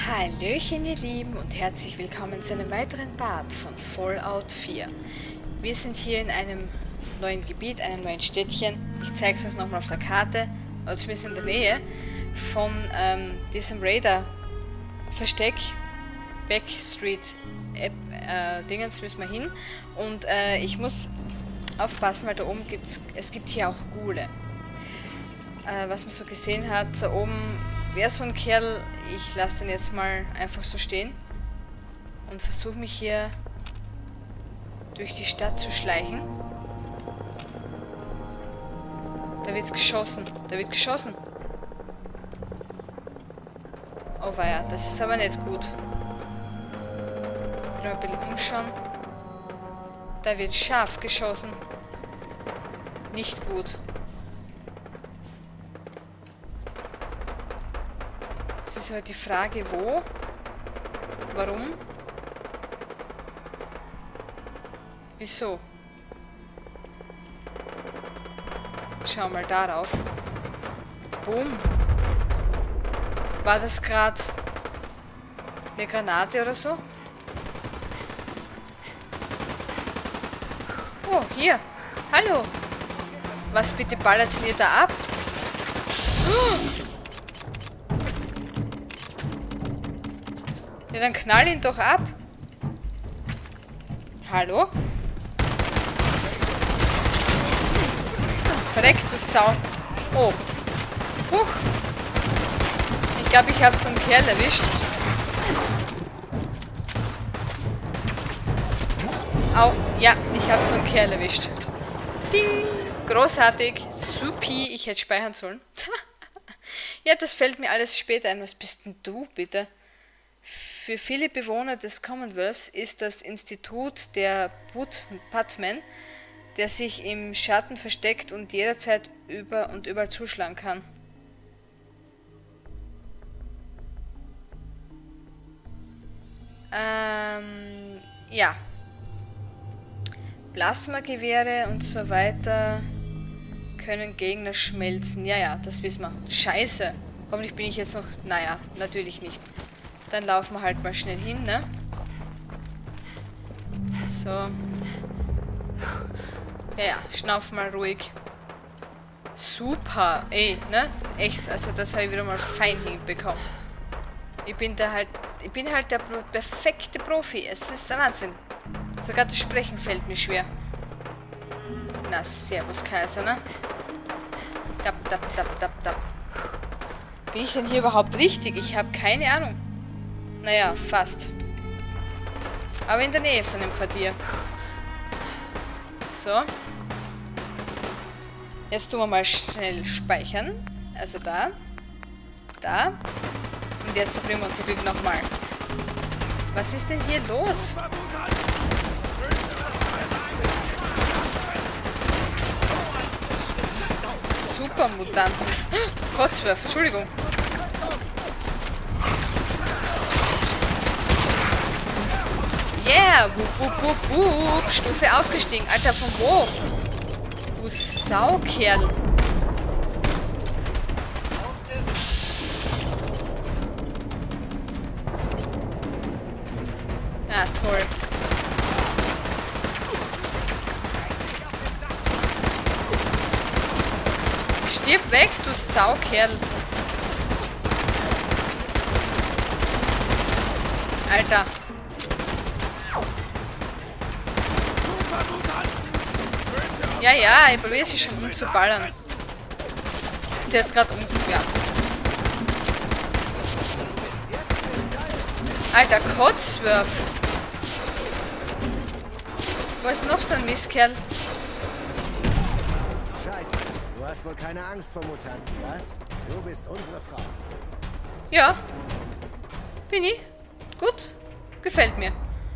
Hallöchen ihr Lieben und herzlich willkommen zu einem weiteren Part von Fallout 4. Wir sind hier in einem neuen Gebiet, einem neuen Städtchen. Ich zeige es euch nochmal auf der Karte, oder zumindest in der Nähe von diesem Raider-Versteck. Backstreet Dingens müssen wir hin. Und ich muss aufpassen, weil da oben es gibt hier auch Ghule. Was man so gesehen hat, da oben wäre so ein Kerl, ich lasse den jetzt mal einfach so stehen und versuche mich hier durch die Stadt zu schleichen. Da wird's geschossen, da wird geschossen. Oh weia, das ist aber nicht gut. Mal ein bisschen umschauen. Da wird scharf geschossen. Nicht gut. Jetzt ist halt die Frage, wo? Warum? Wieso? Schau mal darauf. Boom. War das gerade eine Granate oder so? Oh, hier. Hallo. Was bitte ballert's denn ihr da ab? Ja, dann knall ihn doch ab. Hallo? Verreck, du Sau. Oh. Huch. Ich glaube, ich habe so einen Kerl erwischt. Au. Ja, ich habe so einen Kerl erwischt. Ding. Großartig. Supi. Ich hätte speichern sollen. Ja, das fällt mir alles später ein. Was bist denn du, bitte? Für viele Bewohner des Commonwealths ist das Institut der Putman, der sich im Schatten versteckt und jederzeit überall zuschlagen kann. Ja. Plasmagewehre und so weiter können Gegner schmelzen. Ja, das wissen wir. Scheiße. Hoffentlich bin ich jetzt noch... Naja, natürlich nicht. Dann laufen wir halt mal schnell hin, ne? So. Ja, schnauf mal ruhig. Super, ey, ne? Echt, also das habe ich wieder mal fein hinbekommen. Ich bin halt der perfekte Profi. Es ist ein Wahnsinn. Sogar das Sprechen fällt mir schwer. Na, servus Kaiser, ne? Tap, tap, tap, tap, tap. Bin ich denn hier überhaupt richtig? Ich habe keine Ahnung. Naja, fast. Aber in der Nähe von dem Quartier. So. Jetzt tun wir mal schnell speichern. Also da. Da. Und jetzt bringen wir unser Glück nochmal. Was ist denn hier los? Super Mutanten. Kotzwerf, Entschuldigung. Yeah, wup, wup, wup, wup. Stufe aufgestiegen. Alter, von wo? Du Saukerl. Ah, toll. Stirb weg, du Saukerl. Alter. Ja, ich probiere sie schon umzuballern. Der jetzt gerade ja. Alter, Kotzwurf. Wo ist noch so ein Mistkerl? Scheiße, du hast wohl keine Angst vor Mutanten, was? Du bist unsere Frau. Ja. Bin ich. Gut. Gefällt mir.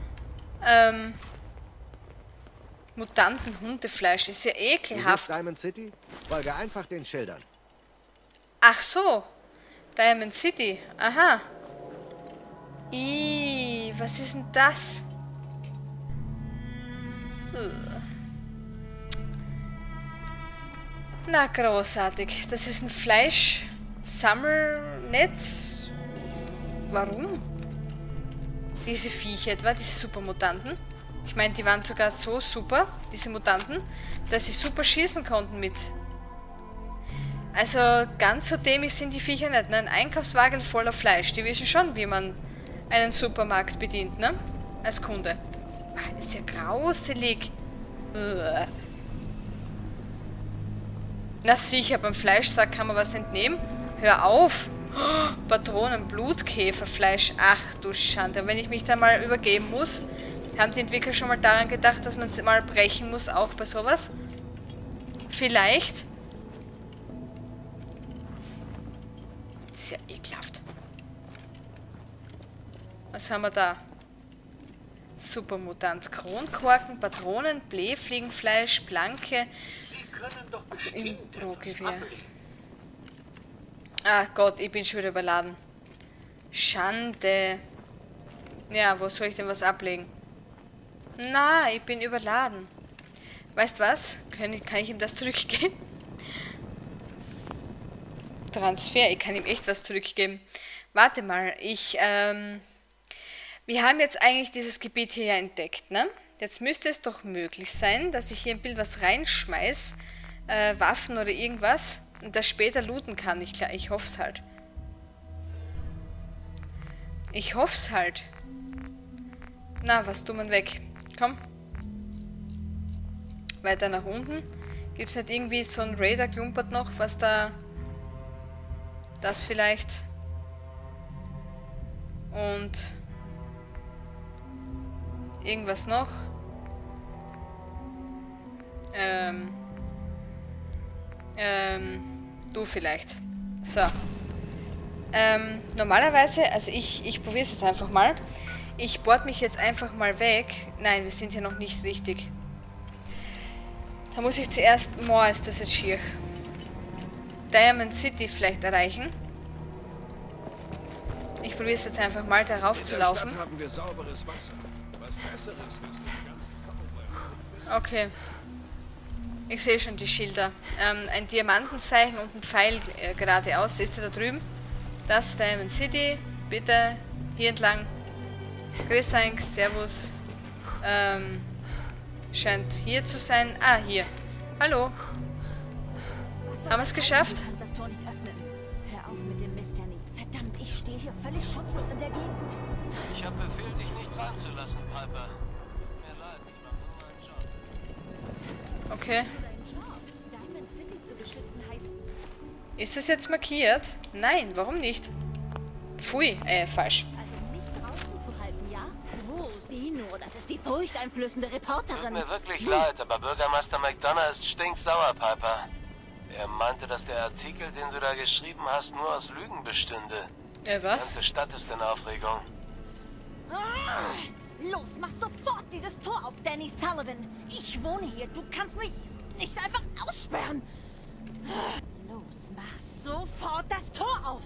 Mutanten-Hundefleisch ist ja ekelhaft. Diamond City? Folge einfach den Schildern. Ach so. Diamond City. Aha. Was ist denn das? Na, großartig. Das ist ein Fleischsammelnetz. Warum? Diese Viecher etwa, diese Supermutanten. Ich meine, die waren sogar so super, diese Mutanten, dass sie super schießen konnten mit. Also ganz so dämlich sind die Viecher nicht. Ne? Ein Einkaufswagen voller Fleisch. Die wissen schon, wie man einen Supermarkt bedient, ne? Als Kunde. Ach, ist ja grauselig. Na sicher, beim Fleischsack kann man was entnehmen. Hör auf. Oh, Patronen, Blutkäferfleisch. Ach du Schande. Und wenn ich mich da mal übergeben muss, haben die Entwickler schon mal daran gedacht, dass man es mal brechen muss, auch bei sowas? Vielleicht. Ist ja ekelhaft. Was haben wir da? Supermutant. Kronkorken, Patronen, Blähfliegenfleisch, Planke. Sie können doch bestimmt Impro-Gewehr. Ah Gott, ich bin schon wieder überladen. Schande. Ja, wo soll ich denn was ablegen? Na, ich bin überladen. Weißt was? Kann ich ihm das zurückgeben? Transfer, ich kann ihm echt was zurückgeben. Warte mal, wir haben jetzt eigentlich dieses Gebiet hier ja entdeckt, ne? Jetzt müsste es doch möglich sein, dass ich hier ein Bild was reinschmeiß, Waffen oder irgendwas, und das später looten kann. Ich hoffe es halt. Ich hoffe es halt. Na, was tun wir weg? Komm. Weiter nach unten. Gibt es nicht irgendwie so ein Raider klumpert noch, was da... Das vielleicht. Und... Irgendwas noch. Du vielleicht. So. Normalerweise, also ich probiere es jetzt einfach mal. Ich bohre mich jetzt einfach mal weg. Nein, wir sind hier noch nicht richtig. Da muss ich zuerst... Moor ist das jetzt schier. Diamond City vielleicht erreichen. Ich probiere es jetzt einfach mal, darauf zu laufen. In der Stadt haben wir sauberes Wasser. Was Besseres wirst du den ganzen Tag. Okay. Ich sehe schon die Schilder. Ein Diamantenzeichen und ein Pfeil geradeaus. Ist er da drüben? Das ist Diamond City. Bitte hier entlang. Grüß euch, Servus. Scheint hier zu sein. Ah, hier. Hallo. Haben wir es geschafft? Du kannst das Tor nicht öffnen. Hör auf mit dem Mist, Danny. Verdammt, ich stehe hier völlig schutzlos in der Gegend. Ich habe Befehl, dich nicht reinzulassen, Piper. Tut mir leid, ich mache nur meinen Job. Okay. Dein Job, Diamond City zu beschützen, heißt... Ist das jetzt markiert? Nein, warum nicht? Pfui, falsch. Also nicht draußen zu halten, ja? Oh, sieh nur, das ist die furchteinflößende Tut Reporterin. mir wirklich leid, aber Bürgermeister McDonough ist stinksauer, Piper. Er meinte, dass der Artikel, den du da geschrieben hast, nur aus Lügen bestünde. Die Was? ganze Stadt ist in Aufregung. Ah, los, mach sofort dieses Tor auf, Danny Sullivan. Ich wohne hier, du kannst mich nicht einfach aussperren. Los, mach sofort das Tor auf.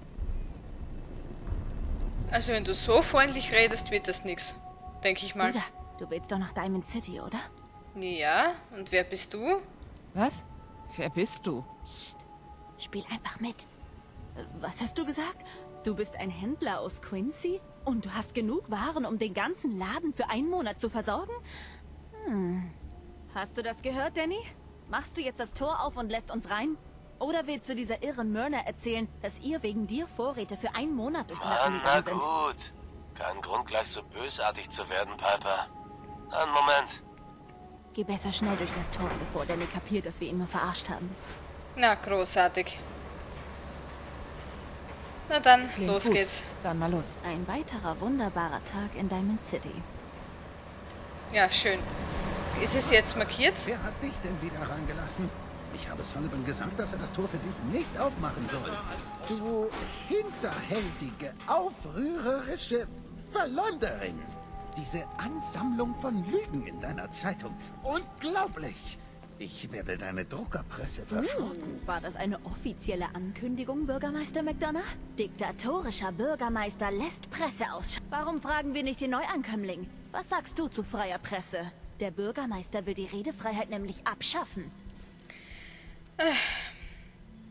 Also wenn du so freundlich redest, wird das nix. Denke ich mal. Bruder, du willst doch nach Diamond City, oder? Ja, und wer bist du? Was? Wer bist du? Psst, spiel einfach mit. Was hast du gesagt? Du bist ein Händler aus Quincy? Und du hast genug Waren, um den ganzen Laden für einen Monat zu versorgen? Hast du das gehört, Danny? Machst du jetzt das Tor auf und lässt uns rein? Oder willst du dieser irren Myrna erzählen, dass ihr wegen dir Vorräte für einen Monat durch die Lappen Mann, na gegangen sind? gut. Kein Grund, gleich so bösartig zu werden, Piper. Einen Moment. Geh besser schnell durch das Tor, bevor Danny kapiert, dass wir ihn nur verarscht haben. Na, großartig. Na dann, Klingt los gut. geht's. Dann mal los. Ein weiterer wunderbarer Tag in Diamond City. Ja, schön. Ist es jetzt markiert? Wer hat dich denn wieder reingelassen? Ich habe Sullivan gesagt, dass er das Tor für dich nicht aufmachen soll. Du hinterhältige, aufrührerische Verleumderin. Diese Ansammlung von Lügen in deiner Zeitung. Unglaublich. Ich werde deine Druckerpresse verschrotten. War das eine offizielle Ankündigung, Bürgermeister McDonough? Diktatorischer Bürgermeister lässt Presse aus. Warum fragen wir nicht den Neuankömmling? Was sagst du zu freier Presse? Der Bürgermeister will die Redefreiheit nämlich abschaffen.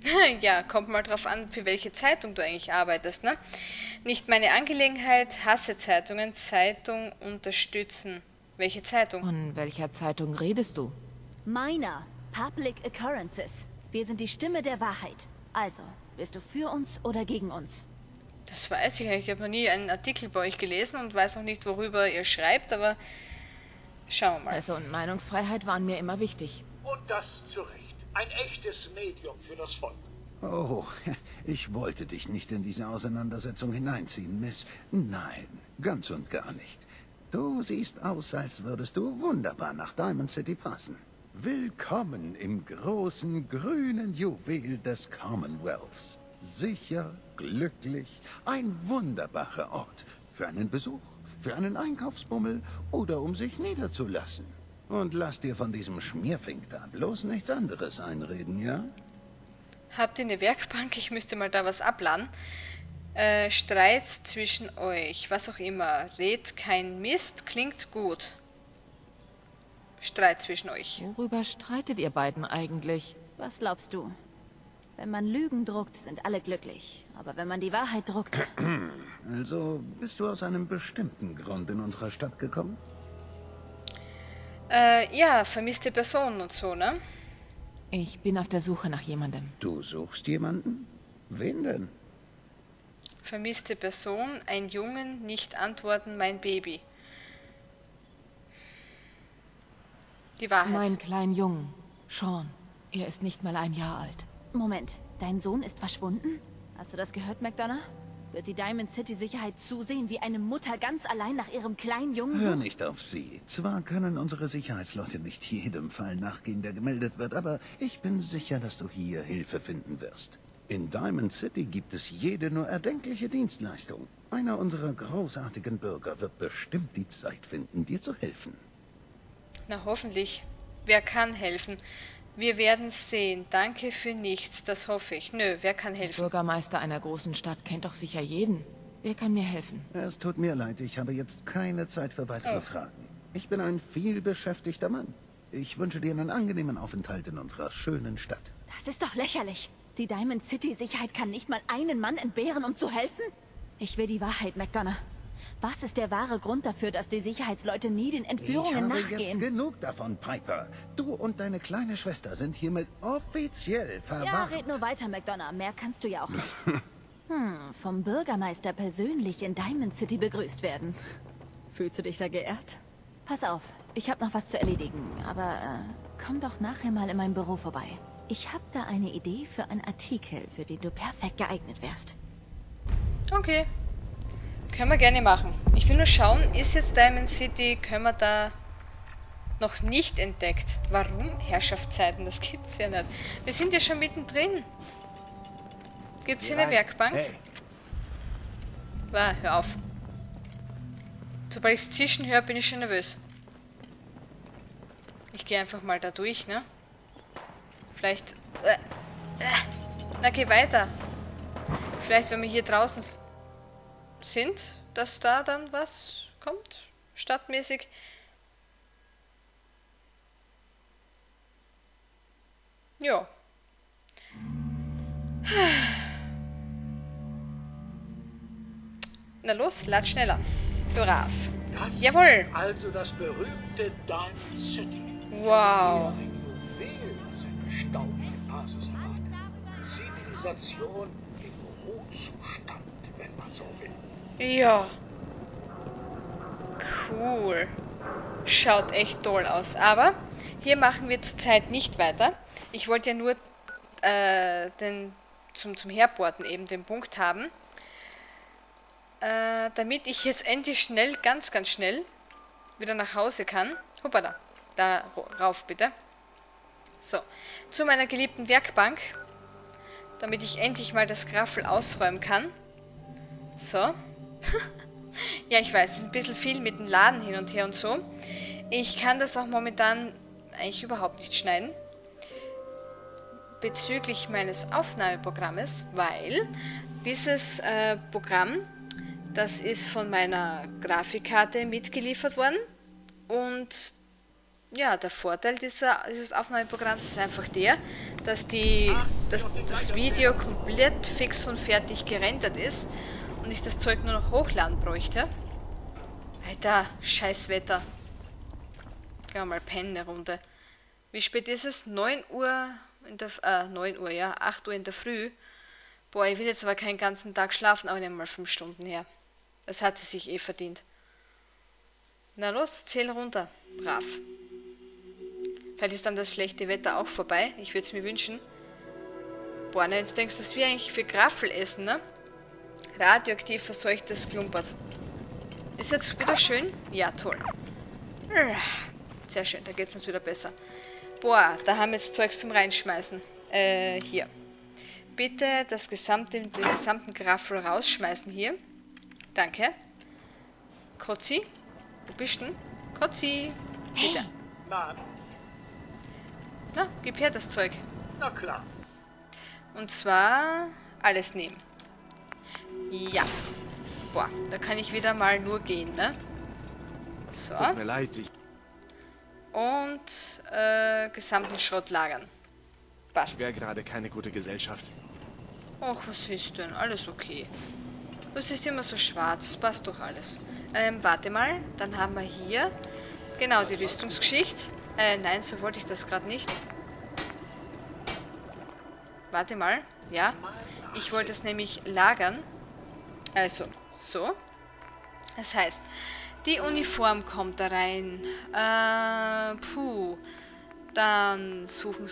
Ja, kommt mal drauf an, für welche Zeitung du eigentlich arbeitest, ne? Nicht meine Angelegenheit, hasse Zeitungen, Zeitung unterstützen. Welche Zeitung? Von welcher Zeitung redest du? Meiner. Public Occurrences. Wir sind die Stimme der Wahrheit. Also, bist du für uns oder gegen uns? Das weiß ich nicht. Ich habe noch nie einen Artikel bei euch gelesen und weiß auch nicht, worüber ihr schreibt, aber schauen wir mal. Presse- und Meinungsfreiheit waren mir immer wichtig. Und das zu Recht. Ein echtes Medium für das Volk. Oh, ich wollte dich nicht in diese Auseinandersetzung hineinziehen, Miss. Nein, ganz und gar nicht. Du siehst aus, als würdest du wunderbar nach Diamond City passen. Willkommen im großen grünen Juwel des Commonwealths. Sicher, glücklich, ein wunderbarer Ort. Für einen Besuch, für einen Einkaufsbummel oder um sich niederzulassen. Und lass dir von diesem Schmierfink da bloß nichts anderes einreden, ja? Habt ihr eine Werkbank? Ich müsste mal da was abladen. Streit zwischen euch, was auch immer. Red kein Mist, klingt gut. Streit zwischen euch. Worüber streitet ihr beiden eigentlich? Was glaubst du? Wenn man Lügen druckt, sind alle glücklich. Aber wenn man die Wahrheit druckt... Also, bist du aus einem bestimmten Grund in unserer Stadt gekommen? Ja, vermisste Personen und so, ne? Ich bin auf der Suche nach jemandem. Du suchst jemanden? Wen denn? Vermisste Person, ein Jungen, nicht antworten, mein Baby. Die Wahrheit. Mein kleinen Jungen, Sean. Er ist nicht mal 1 Jahr alt. Moment, dein Sohn ist verschwunden? Hast du das gehört, McDonough? Wird die Diamond City Sicherheit zusehen, wie eine Mutter ganz allein nach ihrem kleinen Jungen Hör sucht? nicht auf sie. Zwar können unsere Sicherheitsleute nicht jedem Fall nachgehen, der gemeldet wird, aber ich bin sicher, dass du hier Hilfe finden wirst. In Diamond City gibt es jede nur erdenkliche Dienstleistung. Einer unserer großartigen Bürger wird bestimmt die Zeit finden, dir zu helfen. Na hoffentlich. Wer kann helfen? Wir werden sehen. Danke für nichts, das hoffe ich. Nö, wer kann Der helfen? Bürgermeister einer großen Stadt kennt doch sicher jeden. Wer kann mir helfen? Es tut mir leid, ich habe jetzt keine Zeit für weitere Fragen. Ich bin ein vielbeschäftigter Mann. Ich wünsche dir einen angenehmen Aufenthalt in unserer schönen Stadt. Das ist doch lächerlich. Die Diamond City Sicherheit kann nicht mal einen Mann entbehren, um zu helfen? Ich will die Wahrheit, McDonough. Was ist der wahre Grund dafür, dass die Sicherheitsleute nie den Entführungen Ich habe jetzt nachgehen? genug davon, Piper. Du und deine kleine Schwester sind hiermit offiziell Ja, verwarnt. red nur weiter, McDonough. Mehr kannst du ja auch nicht. Vom Bürgermeister persönlich in Diamond City begrüßt werden. Fühlst du dich da geehrt? Pass auf, ich habe noch was zu erledigen, aber komm doch nachher mal in mein Büro vorbei. Ich habe da eine Idee für einen Artikel, für den du perfekt geeignet wärst. Okay. Können wir gerne machen. Ich will nur schauen, ist jetzt Diamond City, können wir da noch nicht entdeckt. Warum? Herrschaftszeiten, das gibt's ja nicht. Wir sind ja schon mittendrin. Gibt's hier eine Werkbank? Hey, Hör auf. Sobald ich's zischen höre, bin ich schon nervös. Ich gehe einfach mal da durch, ne? Vielleicht... Na, geh weiter. Vielleicht, wenn wir hier draußen sind, dass da dann was kommt? Stadtmäßig. Ja. Na los, lad schneller. Brav. Das Jawohl. ist also das berühmte Diamond City. Wow. Ein Juwel, das eine staubige Basis hat. Zivilisation im Ruhezustand, wenn man so will. Ja. Cool. Schaut echt toll aus. Aber hier machen wir zurzeit nicht weiter. Ich wollte ja nur zum Herporten eben den Punkt haben. Damit ich jetzt endlich schnell, ganz schnell wieder nach Hause kann. Hoppala. Da rauf bitte. So. Zu meiner geliebten Werkbank. Damit ich endlich mal das Graffel ausräumen kann. So. Ja, ich weiß, es ist ein bisschen viel mit dem Laden hin und her und so. Ich kann das auch momentan eigentlich überhaupt nicht schneiden. Bezüglich meines Aufnahmeprogrammes, weil dieses Programm, das ist von meiner Grafikkarte mitgeliefert worden und ja, der Vorteil dieses Aufnahmeprogramms ist einfach der, dass das Video komplett fix und fertig gerendert ist und ich das Zeug nur noch hochladen bräuchte. Alter, scheiß Wetter. Gehen wir mal pennen eine Runde. Wie spät ist es? 9 Uhr in der 9 Uhr, ja, 8 Uhr in der Früh. Boah, ich will jetzt aber keinen ganzen Tag schlafen, aber nehmen mal 5 Stunden her. Das hat sie sich eh verdient. Na los, zähl runter. Brav. Vielleicht ist dann das schlechte Wetter auch vorbei. Ich würde es mir wünschen. Boah, na jetzt denkst du, dass wir eigentlich für Graffel essen, ne? Radioaktiv verseuchtes Klumpert. Ist jetzt wieder schön? Ja, toll. Sehr schön, da geht es uns wieder besser. Boah, da haben wir jetzt Zeugs zum Reinschmeißen. Hier. Bitte den gesamten Graffel rausschmeißen hier. Danke. Kotzi, wo bist du denn? Kotzi, bitte. Mann, Na, gib her das Zeug. na klar. Und zwar alles nehmen. Ja. Boah, da kann ich wieder mal nur gehen, ne? So. Tut mir leid, Und gesamten Schrott lagern. Passt. wäre gerade keine gute Gesellschaft. Och, was ist denn? Alles okay. Das ist immer so schwarz. Passt doch alles. Warte mal. Dann haben wir hier genau die Rüstungsgeschichte. Nein, so wollte ich das gerade nicht. Warte mal. Ja. Ich wollte es nämlich lagern. Also, so. Das heißt, die Uniform kommt da rein. Dann suchen.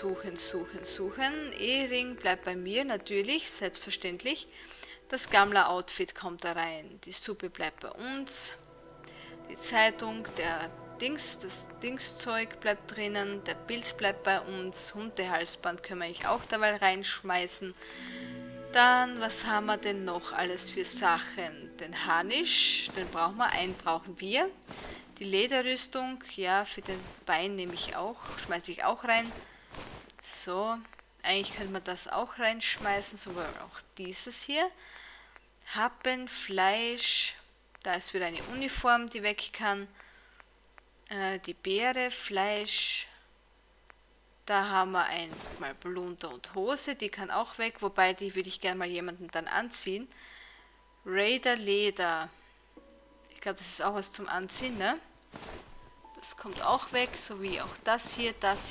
Ehering bleibt bei mir, natürlich, selbstverständlich. Das Gammler-Outfit kommt da rein. Die Suppe bleibt bei uns. Die Zeitung, das Dingszeug bleibt drinnen. Der Pilz bleibt bei uns. Hundehalsband können wir eigentlich auch dabei reinschmeißen. Dann, was haben wir denn noch alles für Sachen? Den Harnisch, den brauchen wir, einen brauchen wir. Die Lederrüstung, ja, für den Bein nehme ich auch, schmeiße ich auch rein. So, eigentlich könnte man das auch reinschmeißen, sowohl auch dieses hier. Happen, Fleisch, da ist wieder eine Uniform, die weg kann. Die Beere, Fleisch, da haben wir mal Blunter und Hose, die kann auch weg, wobei die würde ich gerne mal jemanden dann anziehen. Raider Leder, ich glaube, das ist auch was zum Anziehen, ne? Das kommt auch weg, sowie auch das hier, das.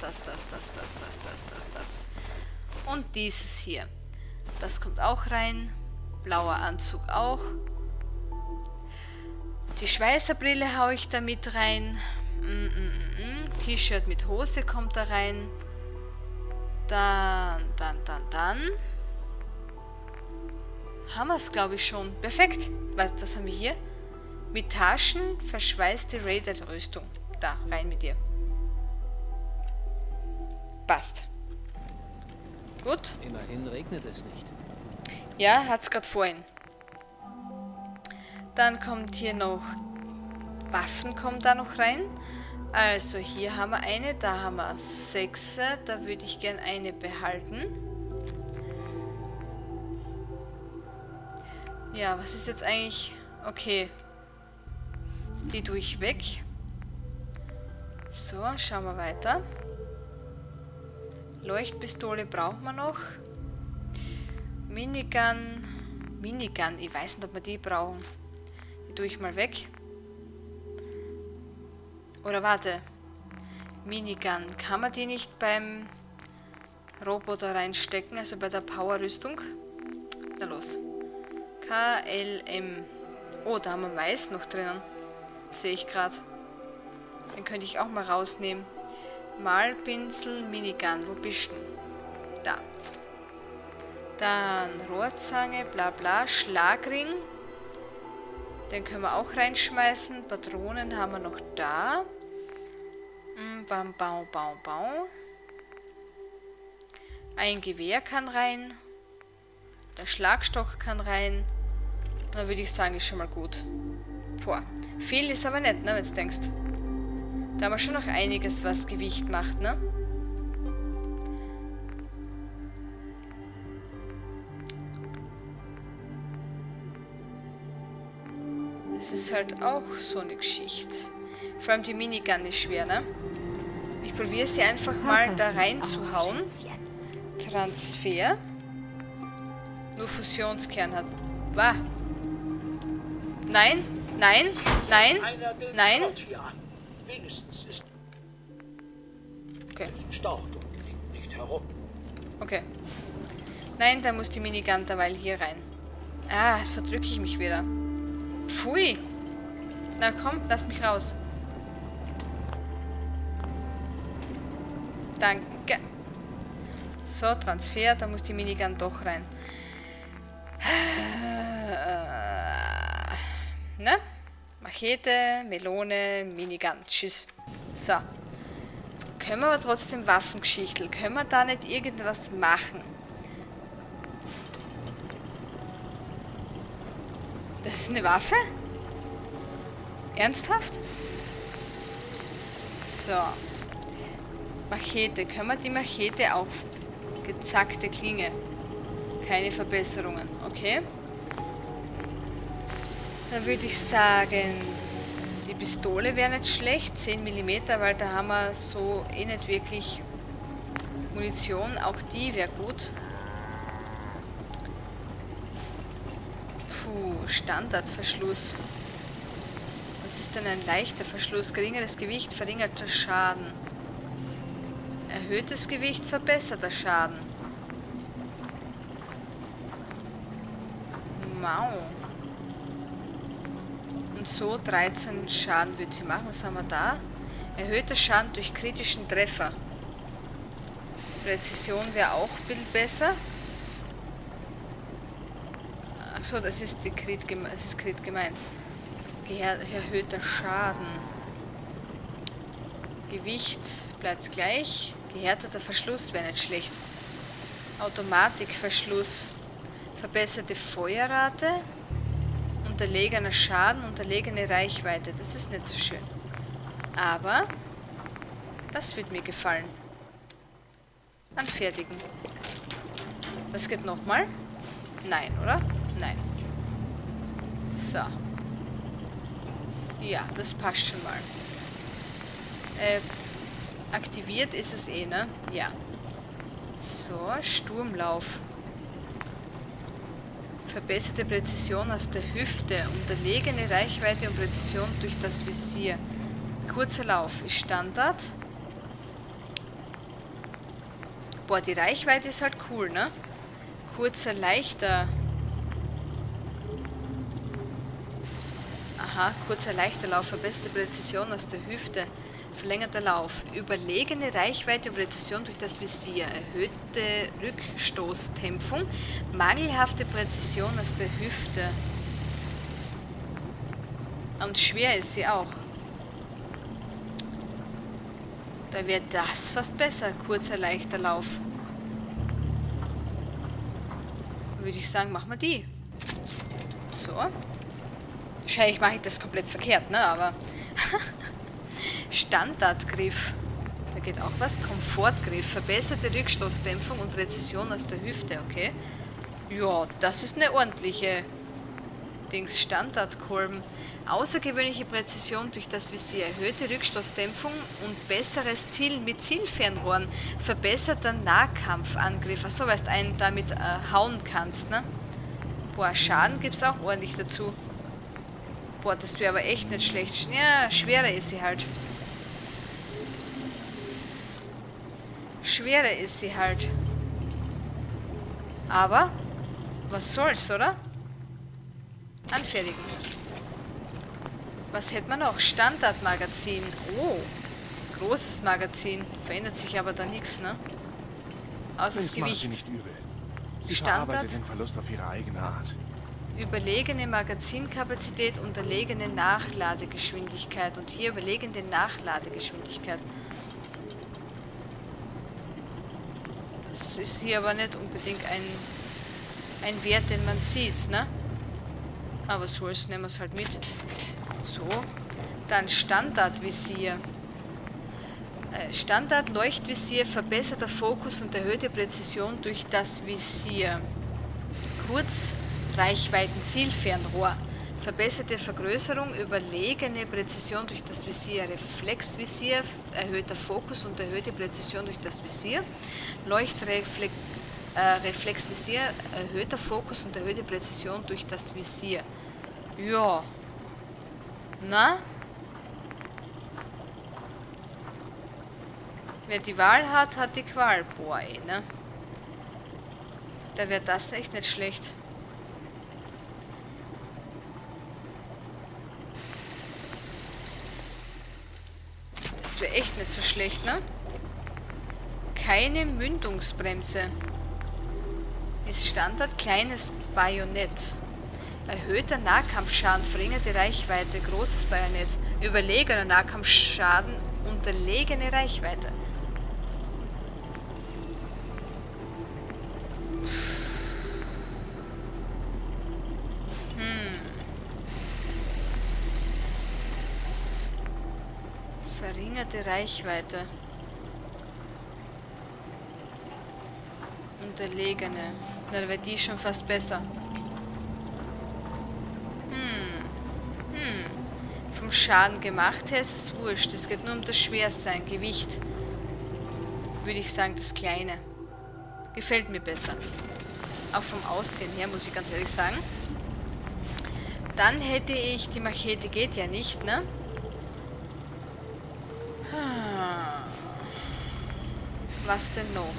Und dieses hier. Das kommt auch rein. Blauer Anzug auch. Die Schweißerbrille haue ich da mit rein. T-Shirt mit Hose kommt da rein. Dann. Haben wir es, glaube ich, schon. Perfekt. Was haben wir hier? Mit Taschen verschweißte Raider-Rüstung. Da, rein mit dir. Passt. Gut. Immerhin regnet es nicht. Ja, hat's gerade vorhin. Dann kommt hier noch Waffen kommen da noch rein. Also hier haben wir eine, da haben wir 6. Da würde ich gern eine behalten. Ja, was ist jetzt eigentlich... Okay. Die tue ich weg. So, schauen wir weiter. Leuchtpistole brauchen wir noch. Minigun. Ich weiß nicht, ob wir die brauchen. Die tue ich mal weg. Oder warte. Minigun. Kann man die nicht beim Roboter reinstecken? Also bei der Power-Rüstung? Na los. KLM. Oh, da haben wir Mais noch drinnen. Sehe ich gerade. Den könnte ich auch mal rausnehmen. Malpinsel, Minigun. Wo bist du? Da. Dann Rohrzange, bla bla. Schlagring. Den können wir auch reinschmeißen. Patronen haben wir noch da. Bau. Ein Gewehr kann rein. Der Schlagstock kann rein. Dann würde ich sagen, ist schon mal gut. Boah. Viel ist aber nicht, ne, wenn du denkst. Da haben wir schon noch einiges, was Gewicht macht, ne? Das ist halt auch so eine Geschichte. Vor allem die Minigun ist schwer, ne? Ich probiere sie einfach mal da reinzuhauen. Transfer. Nur Fusionskern hat. Wah. Nein, nein, nein, nein. Wenigstens ist Okay. verstaut und liegt nicht herum. Okay. Nein, da muss die Minigun derweil hier rein. Ah, jetzt verdrücke ich mich wieder. Pfui. Na komm, lass mich raus. Danke. So, Transfer, da muss die Minigun doch rein. Ne? Machete, Melone, Minigun. Tschüss. So. Können wir aber trotzdem Waffengeschichtel? Können wir da nicht irgendwas machen? Das ist eine Waffe? Ernsthaft? So. Machete. Können wir die Machete auf? Gezackte Klinge. Keine Verbesserungen. Okay. Dann würde ich sagen, die Pistole wäre nicht schlecht. 10 mm, weil da haben wir so eh nicht wirklich Munition. Auch die wäre gut. Puh, Standardverschluss. Was ist denn ein leichter Verschluss? Geringeres Gewicht, verringerter Schaden. Erhöhtes Gewicht, verbesserter Schaden. Mau. Und so 13 Schaden wird sie machen. Was haben wir da? Erhöhter Schaden durch kritischen Treffer. Präzision wäre auch ein bisschen besser. Achso, das ist die Crit gemeint. Erhöhter Schaden. Gewicht bleibt gleich. Gehärteter Verschluss wäre nicht schlecht. Automatikverschluss. Verbesserte Feuerrate. Unterlegener Schaden, unterlegene Reichweite. Das ist nicht so schön. Aber das wird mir gefallen. Anfertigen. Das geht nochmal? Nein, oder? Nein. So. Ja, das passt schon mal. Aktiviert ist es eh, ne? Ja. So, Sturmlauf. Verbesserte Präzision aus der Hüfte. Unterlegene Reichweite und Präzision durch das Visier. Kurzer Lauf ist Standard. Boah, die Reichweite ist halt cool, ne? Kurzer, leichter. Aha, kurzer, leichter Lauf. Verbesserte Präzision aus der Hüfte. Verlängerter Lauf. Überlegene Reichweite und Präzision durch das Visier. Erhöhte Rückstoßdämpfung. Mangelhafte Präzision aus der Hüfte. Und schwer ist sie auch. Da wäre das fast besser. Kurzer, leichter Lauf. Würde ich sagen, machen wir die. So. Wahrscheinlich mache ich das komplett verkehrt, ne? Aber... Standardgriff. Da geht auch was. Komfortgriff. Verbesserte Rückstoßdämpfung und Präzision aus der Hüfte. Okay. Ja, das ist eine ordentliche Dings. Standardkolben. Außergewöhnliche Präzision durch das Visier. Erhöhte Rückstoßdämpfung und besseres Ziel mit Zielfernrohren. Verbesserter Nahkampfangriff. Achso, weil du einen damit hauen kannst, ne? Boah, Schaden gibt es auch ordentlich dazu. Boah, das wäre aber echt nicht schlecht. Ja, schwerer ist sie halt. Schwerer ist sie halt. Aber, was soll's, oder? Anfertigen. Was hätte man noch? Standardmagazin. Oh, großes Magazin. Verändert sich aber da nichts, ne? Außer das Gewicht. Sie nicht übel. Sie Standard. verarbeitet den Verlust auf ihre eigene Art. Überlegene Magazinkapazität, unterlegene Nachladegeschwindigkeit. Und hier überlegene Nachladegeschwindigkeit. Das ist hier aber nicht unbedingt ein Wert, den man sieht, ne? Aber so ist, nehmen wir es halt mit. So. Dann Standardvisier. Standard-Leuchtvisier, verbesserter Fokus und erhöhte Präzision durch das Visier. Kurzreichweiten-Zielfernrohr. Verbesserte Vergrößerung, überlegene Präzision durch das Visier, Reflexvisier, erhöhter Fokus und erhöhte Präzision durch das Visier, Reflexvisier, erhöhter Fokus und erhöhte Präzision durch das Visier. Ja. Na? Wer die Wahl hat, hat die Qual. Boah, ey, ne? Da wäre das echt nicht schlecht. Das wäre echt nicht so schlecht, ne? Keine Mündungsbremse. Ist Standard, kleines Bajonett. Erhöhter Nahkampfschaden, verringerte Reichweite, großes Bajonett. Überlegener Nahkampfschaden, unterlegene Reichweite. Verringerte Reichweite. Unterlegene. Na, da wäre die schon fast besser. Vom Schaden gemacht her ist es wurscht. Es geht nur um das Schwersein, Gewicht. Würde ich sagen, das Kleine. Gefällt mir besser. Auch vom Aussehen her, muss ich ganz ehrlich sagen. Dann hätte ich... Die Machete geht ja nicht, ne? Was denn noch?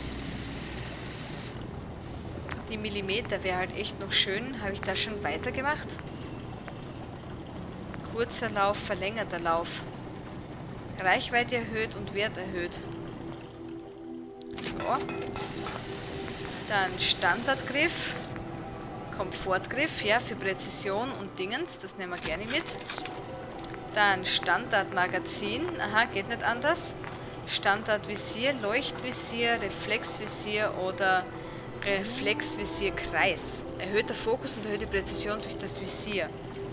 Die Millimeter wäre halt echt noch schön. Habe ich da schon weitergemacht? Kurzer Lauf, verlängerter Lauf. Reichweite erhöht und Wert erhöht. So. Dann Standardgriff. Komfortgriff, ja, für Präzision und Dingens. Das nehmen wir gerne mit. Dann Standardmagazin. Aha, geht nicht anders. Standardvisier, Leuchtvisier, Reflexvisier oder Reflexvisierkreis. Erhöhter Fokus und erhöhte Präzision durch das Visier.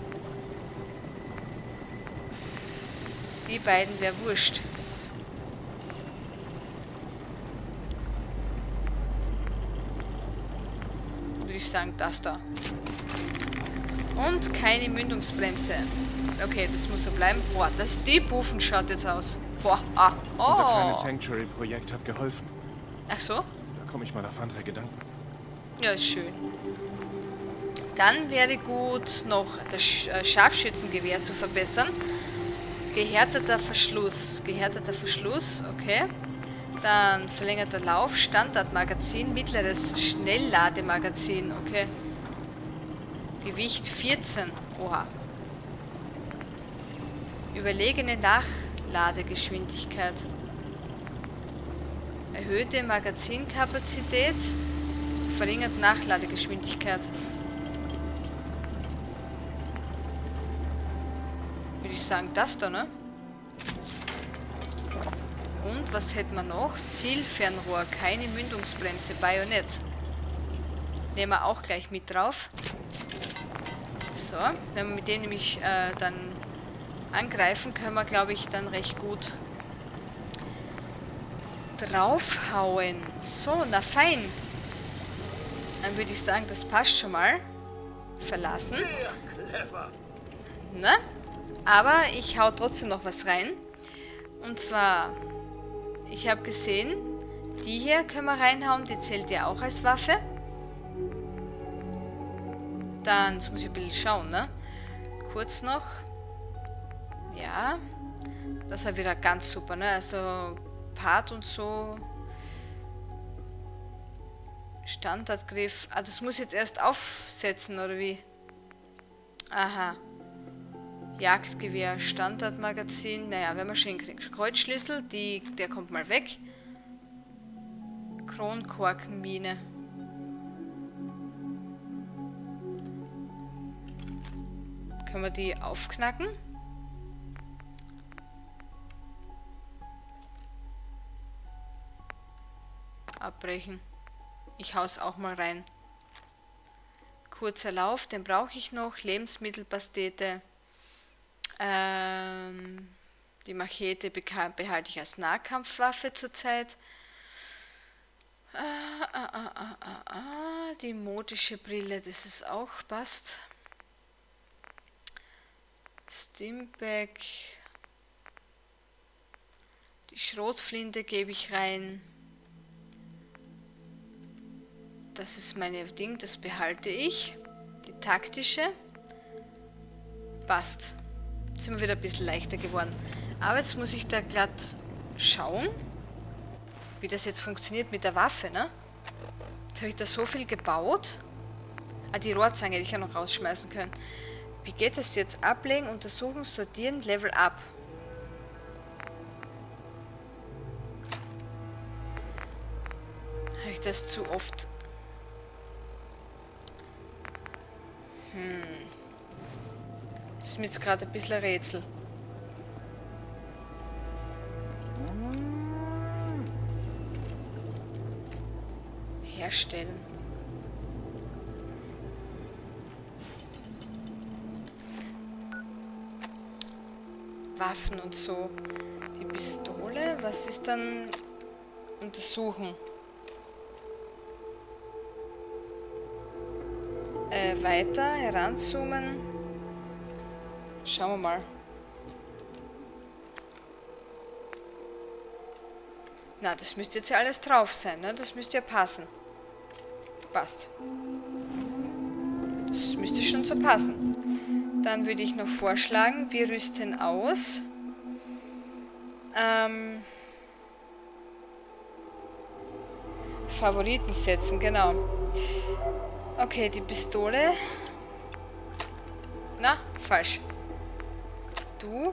Die beiden wäre wurscht. Würde ich sagen, das da. Und keine Mündungsbremse. Okay, das muss so bleiben. Boah, das Debuffen schaut jetzt aus. Boah, Unser kleines Sanctuary-Projekt hat geholfen. Ach so? Da komme ich mal auf andere Gedanken. Ja, ist schön. Dann wäre gut, noch das Scharfschützengewehr zu verbessern. Gehärteter Verschluss. Gehärteter Verschluss, okay. Dann verlängerter Lauf, Standardmagazin, mittleres Schnelllademagazin, okay. Gewicht 14. Oha. Überlegene Nachladegeschwindigkeit. Erhöhte Magazinkapazität. Verringerte Nachladegeschwindigkeit. Würde ich sagen, das da, ne? Und was hätten wir noch? Zielfernrohr, keine Mündungsbremse, Bajonett. Nehmen wir auch gleich mit drauf. So, wenn wir mit dem nämlich dann angreifen, können wir, glaube ich, dann recht gut draufhauen. So, na fein. Dann würde ich sagen, das passt schon mal. Verlassen. Sehr clever. Ne? Aber ich hau trotzdem noch was rein. Und zwar, ich habe gesehen, die hier können wir reinhauen, die zählt ja auch als Waffe. Dann, jetzt muss ich ein bisschen schauen, ne? Kurz noch. Ja. Das war wieder ganz super, ne? Also, Part und so. Standardgriff. Ah, das muss ich jetzt erst aufsetzen, oder wie? Aha. Jagdgewehr, Standardmagazin. Naja, wenn wir schon hinkriegen. Kreuzschlüssel, der kommt mal weg. Kronkorkenmine. Können wir die aufknacken? Abbrechen. Ich hau's auch mal rein. Kurzer Lauf, den brauche ich noch. Lebensmittelpastete. Die Machete behalte ich als Nahkampfwaffe zurzeit. Die modische Brille, das ist auch passt. Stimbag. Die Schrotflinte gebe ich rein. Das ist meine Ding, das behalte ich. Die taktische. Passt. Jetzt sind wir wieder ein bisschen leichter geworden. Aber jetzt muss ich da glatt schauen, wie das jetzt funktioniert mit der Waffe, ne? Jetzt habe ich da so viel gebaut. Ah, die Rohrzange hätte ich ja noch rausschmeißen können. Wie geht das jetzt? Ablegen, untersuchen, sortieren, Level up. Habe ich das zu oft? Das ist mir jetzt gerade ein bisschen ein Rätsel. Herstellen. Waffen und so. Die Pistole, was ist dann? Untersuchen. Weiter, heranzoomen. Schauen wir mal. Na, das müsste jetzt ja alles drauf sein, ne? Das müsste ja passen. Passt. Das müsste schon so passen. Dann würde ich noch vorschlagen, wir rüsten aus. Favoriten setzen, genau. Okay, die Pistole. Na, falsch. Du,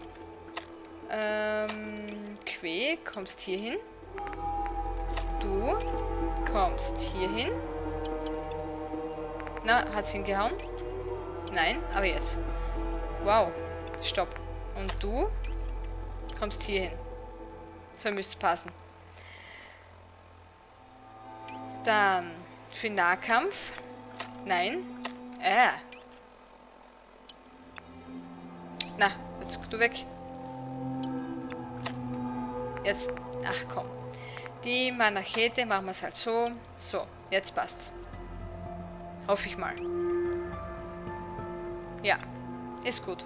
Que, kommst hier hin. Du kommst hier hin. Na, hat's hingehauen? Nein, aber jetzt. Wow, stopp. Und du kommst hier hin. So müsste es passen. Dann für Nahkampf. Nein. Na, jetzt du weg. Jetzt, ach komm. Die Manachete machen wir es halt so. So, jetzt passt's. Hoffe ich mal. Ja, ist gut.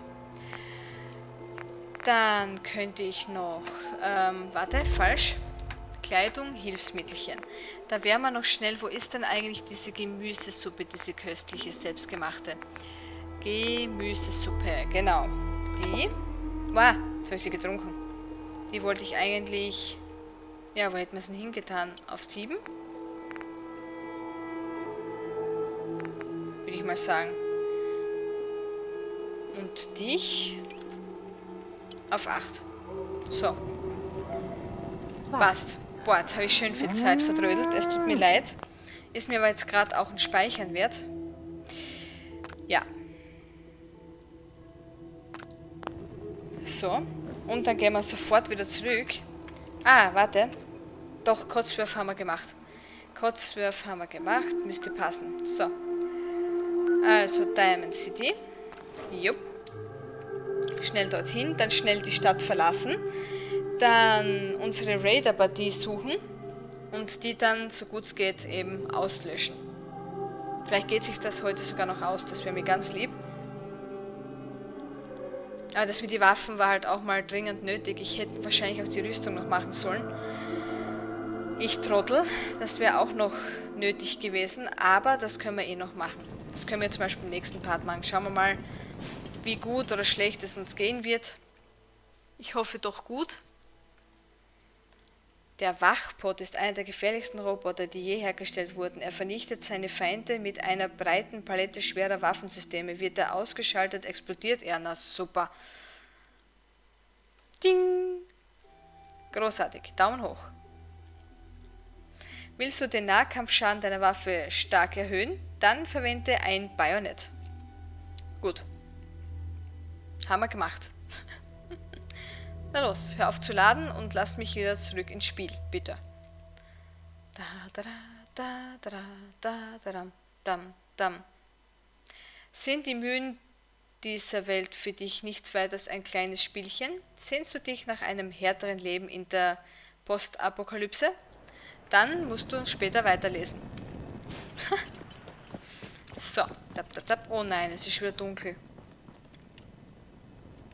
Dann könnte ich noch, warte, falsch. Kleidung, Hilfsmittelchen. Da wären wir noch schnell, wo ist denn eigentlich diese Gemüsesuppe, diese köstliche, selbstgemachte? Gemüsesuppe, genau. Die, wow, jetzt habe ich sie getrunken. Die wollte ich eigentlich, ja, wo hätten wir es denn hingetan? Auf 7? Würde ich mal sagen. Und dich auf 8. So. Passt. Boah, jetzt habe ich schön viel Zeit vertrödelt. Es tut mir leid. Ist mir aber jetzt gerade auch ein Speichern wert. Ja. So. Und dann gehen wir sofort wieder zurück. Ah, warte. Doch, Codsworth haben wir gemacht. Codsworth haben wir gemacht. Müsste passen. So. Also Diamond City. Jupp. Schnell dorthin. Dann schnell die Stadt verlassen. Dann unsere Raider-Partie suchen und die dann, so gut es geht, eben auslöschen. Vielleicht geht sich das heute sogar noch aus, das wäre mir ganz lieb. Aber das mit den Waffen war halt auch mal dringend nötig. Ich hätte wahrscheinlich auch die Rüstung noch machen sollen. Ich Trottel, das wäre auch noch nötig gewesen, aber das können wir eh noch machen. Das können wir zum Beispiel im nächsten Part machen. Schauen wir mal, wie gut oder schlecht es uns gehen wird. Ich hoffe doch gut. Der Wachpot ist einer der gefährlichsten Roboter, die je hergestellt wurden. Er vernichtet seine Feinde mit einer breiten Palette schwerer Waffensysteme. Wird er ausgeschaltet, explodiert er. Na super. Ding! Großartig. Daumen hoch. Willst du den Nahkampfschaden deiner Waffe stark erhöhen? Dann verwende ein Bajonett. Gut. Haben wir gemacht. Na los, hör auf zu laden und lass mich wieder zurück ins Spiel, bitte. Sind die Mühen dieser Welt für dich nichts weiter als ein kleines Spielchen? Sehnst du dich nach einem härteren Leben in der Postapokalypse? Dann musst du später weiterlesen. So, tap, tap, tap. Oh nein, es ist wieder dunkel.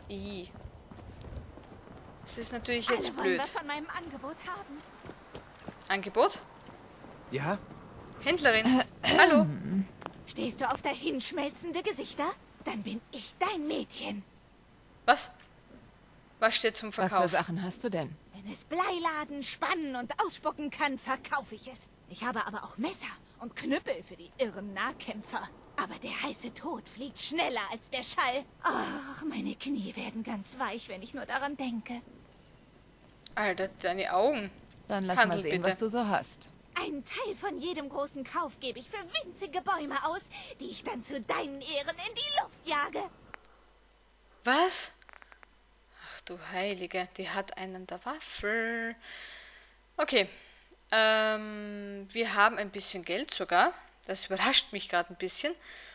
I. Das ist natürlich jetzt Alle wollen blöd. was von meinem Angebot haben. Angebot? Ja? Händlerin. Hallo. Stehst du auf dahinschmelzende Gesichter? Dann bin ich dein Mädchen. Was? Was steht zum Was für Verkauf? Sachen hast du denn? Wenn es Bleiladen, spannen und ausspucken kann, verkaufe ich es. Ich habe aber auch Messer und Knüppel für die irren Nahkämpfer. Aber der heiße Tod fliegt schneller als der Schall. Ach, meine Knie werden ganz weich, wenn ich nur daran denke. Alter, deine Augen. Dann lass Handel mal sehen, bitte. was du so hast. Einen Teil von jedem großen Kauf gebe ich für winzige Bäume aus, die ich dann zu deinen Ehren in die Luft jage. Was? Ach du Heilige, die hat einen der Waffel. Okay. Wir haben ein bisschen Geld sogar. Das überrascht mich gerade ein bisschen.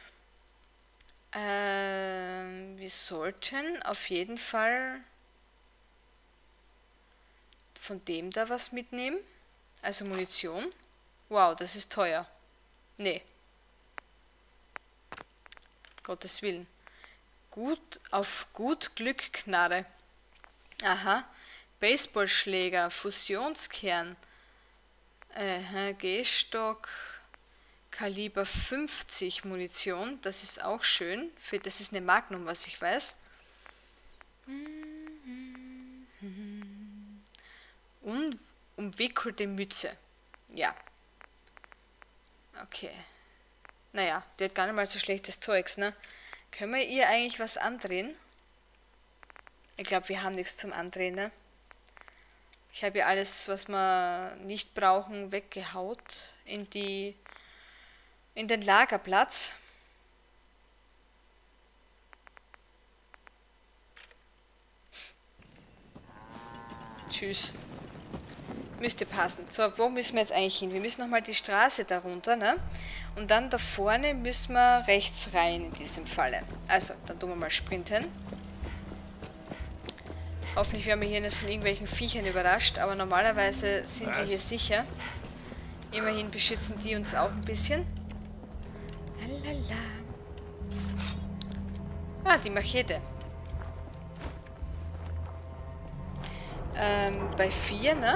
Wir sollten auf jeden Fall von dem da was mitnehmen. Also Munition. Wow, das ist teuer. Nee. Gottes Willen. Auf gut Glück Knarre. Aha. Baseballschläger, Fusionskern. Gehstock. Kaliber 50 Munition. Das ist auch schön. Das ist eine Magnum, was ich weiß. Und umwickelte Mütze. Ja. Okay. Naja, die hat gar nicht mal so schlechtes Zeugs, ne? Können wir ihr eigentlich was andrehen? Ich glaube, wir haben nichts zum Andrehen, ne? Ich habe ja alles, was wir nicht brauchen, weggehaut in den Lagerplatz. Tschüss. Müsste passen. So, wo müssen wir jetzt eigentlich hin? Wir müssen nochmal die Straße darunter, ne? Und dann da vorne müssen wir rechts rein in diesem Falle. Also, dann tun wir mal sprinten. Hoffentlich werden wir hier nicht von irgendwelchen Viechern überrascht, aber normalerweise sind wir hier sicher. Immerhin beschützen die uns auch ein bisschen. Lalala. Ah, die Machete. Bei 4, ne?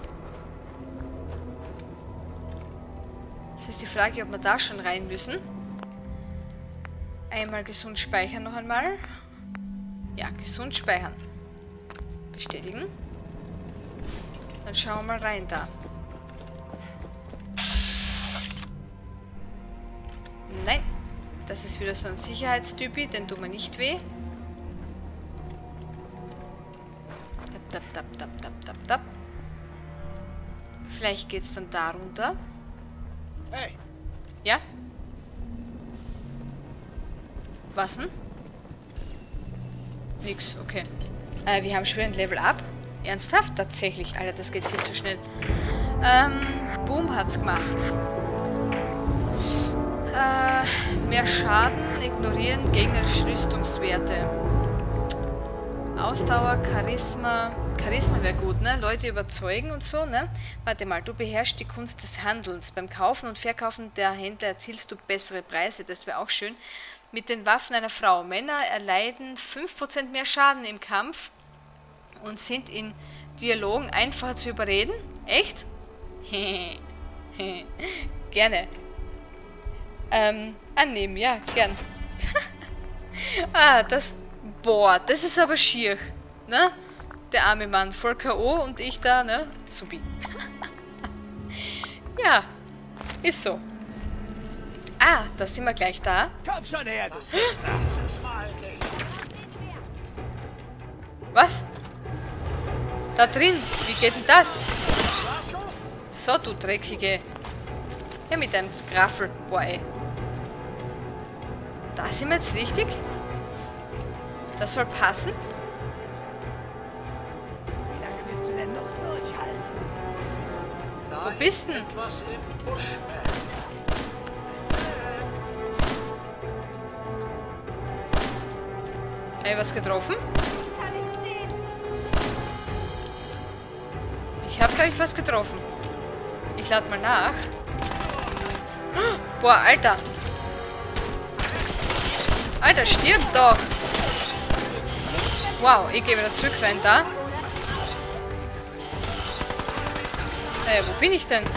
Das ist die Frage, ob wir da schon rein müssen. Einmal gesund speichern noch einmal. Ja, gesund speichern. Bestätigen. Dann schauen wir mal rein da. Nein. Das ist wieder so ein Sicherheitstypi, den tut mir nicht weh. Tap, tap, tap, tap, tap, tap. Vielleicht geht's dann da runter. Hey, Ja? Was denn? Nix, okay. Wir haben schon ein Level Up. Ernsthaft? Tatsächlich. Alter, das geht viel zu schnell. Boom hat's gemacht. Mehr Schaden, ignorieren gegnerische Rüstungswerte. Ausdauer, Charisma. Charisma wäre gut, ne? Leute überzeugen und so, ne? Warte mal, du beherrschst die Kunst des Handelns. Beim Kaufen und Verkaufen der Händler erzielst du bessere Preise. Das wäre auch schön. Mit den Waffen einer Frau. Männer erleiden 5% mehr Schaden im Kampf und sind in Dialogen einfacher zu überreden. Echt? Gerne. Annehmen, ja, gern. Boah, das ist aber schier, ne? Der arme Mann, voll K.O. und ich da, ne? Subi. Ja, ist so. Ah, da sind wir gleich da. komm schon her, du Sechser. Dieses Mal nicht. Was? Da drin, wie geht denn das? So, du Dreckige. Ja, mit deinem Graffel. Boah, ey. Da sind wir jetzt richtig? Das soll passen? Wie lange willst du denn noch durchhalten? Wo bist denn? Etwas im Buschberg. Ey, was getroffen? Ich habe, glaube ich, was getroffen. Ich lade mal nach. Boah, Alter. Alter, stirb doch. Wow, ich gehe wieder zurück rein da. Wo bin ich denn?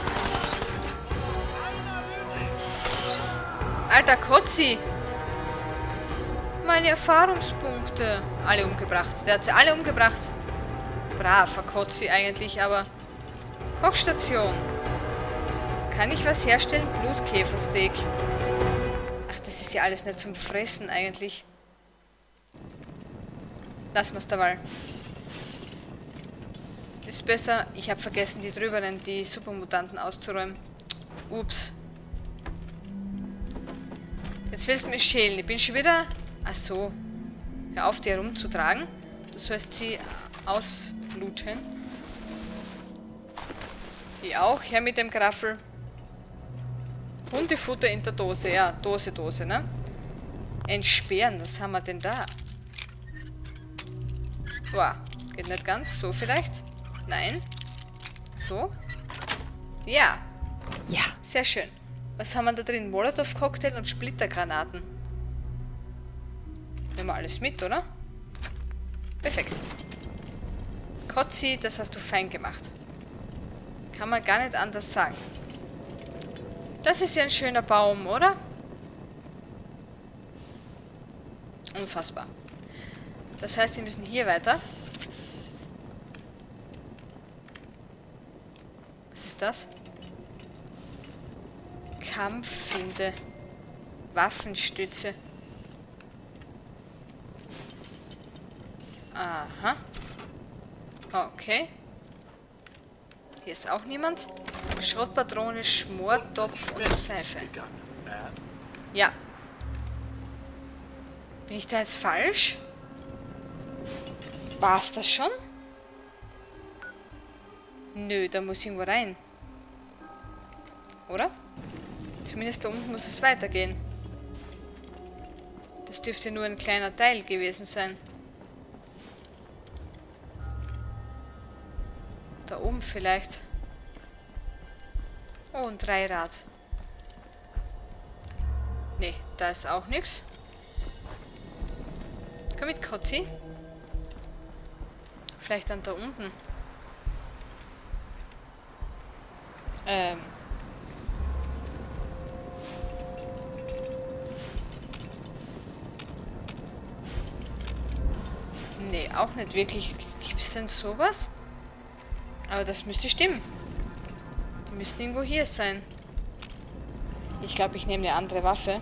Alter Kotzi. Meine Erfahrungspunkte. Alle umgebracht. Der hat sie alle umgebracht. Braver Kotzi eigentlich, aber... Kochstation. Kann ich was herstellen? Blutkäfersteak. Ach, das ist ja alles nicht zum Fressen eigentlich. Lassen wir es dabei. Ist besser. Ich habe vergessen, die drüberen, die Supermutanten auszuräumen. Ups. Jetzt willst du mich schälen. Ich bin schon wieder... Ach so. Hör auf, die herumzutragen. Du sollst sie auslooten. Ich auch. Her mit dem Graffel. Hundefutter in der Dose. Ja, Dose, ne? Entsperren. Was haben wir denn da? Boah. Geht nicht ganz. So vielleicht? Nein. So. Ja. Ja. Sehr schön. Was haben wir da drin? Molotov-Cocktail und Splittergranaten. Nehmen wir alles mit, oder? Perfekt. Kotzi, das hast du fein gemacht. Kann man gar nicht anders sagen. Das ist ja ein schöner Baum, oder? Unfassbar. Das heißt, wir müssen hier weiter. Was ist das? Kampffinde. Waffenstütze. Aha. Okay. Hier ist auch niemand. Schrottpatrone, Schmortopf und Seife. Ja. Bin ich da jetzt falsch? War's das schon? Nö, da muss ich irgendwo rein. Oder? Zumindest da unten muss es weitergehen. Das dürfte nur ein kleiner Teil gewesen sein. Da oben vielleicht. Oh, ein Dreirad. Nee, da ist auch nichts. Komm mit, Kotzi. Vielleicht dann da unten. Nee, auch nicht wirklich. Gibt es denn sowas? Aber das müsste stimmen. Die müssten irgendwo hier sein. Ich glaube, ich nehme eine andere Waffe.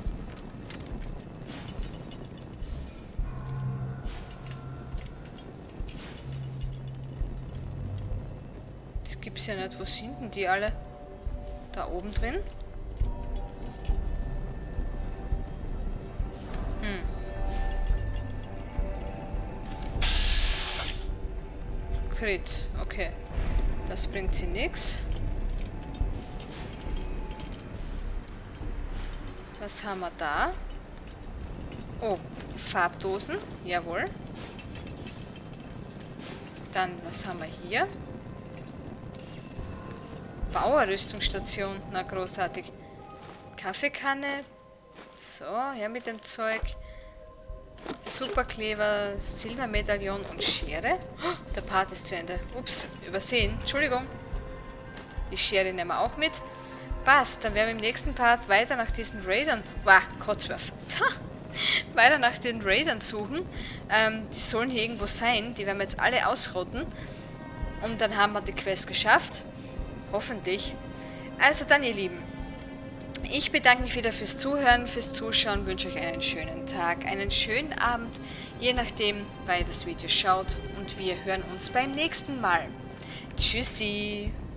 Das gibt's ja nicht. Wo sind denn die alle? Da oben drin? Crit, okay. Das bringt sie nix. Was haben wir da? Oh, Farbdosen, jawohl. Dann, was haben wir hier? Bauerrüstungsstation, na großartig. Kaffeekanne. So, ja mit dem Zeug. Superkleber, Silbermedaillon und Schere. Oh, der Part ist zu Ende. Ups, übersehen. Entschuldigung. Die Schere nehmen wir auch mit. Passt, dann werden wir im nächsten Part weiter nach diesen Raidern... Wah, Kotzwerf. Weiter nach den Raidern suchen. Die sollen hier irgendwo sein. Die werden wir jetzt alle ausrotten. Und dann haben wir die Quest geschafft. Hoffentlich. Also dann, ihr Lieben. Ich bedanke mich wieder fürs Zuhören, fürs Zuschauen, wünsche euch einen schönen Tag, einen schönen Abend, je nachdem, wann ihr das Video schaut. Und wir hören uns beim nächsten Mal. Tschüssi!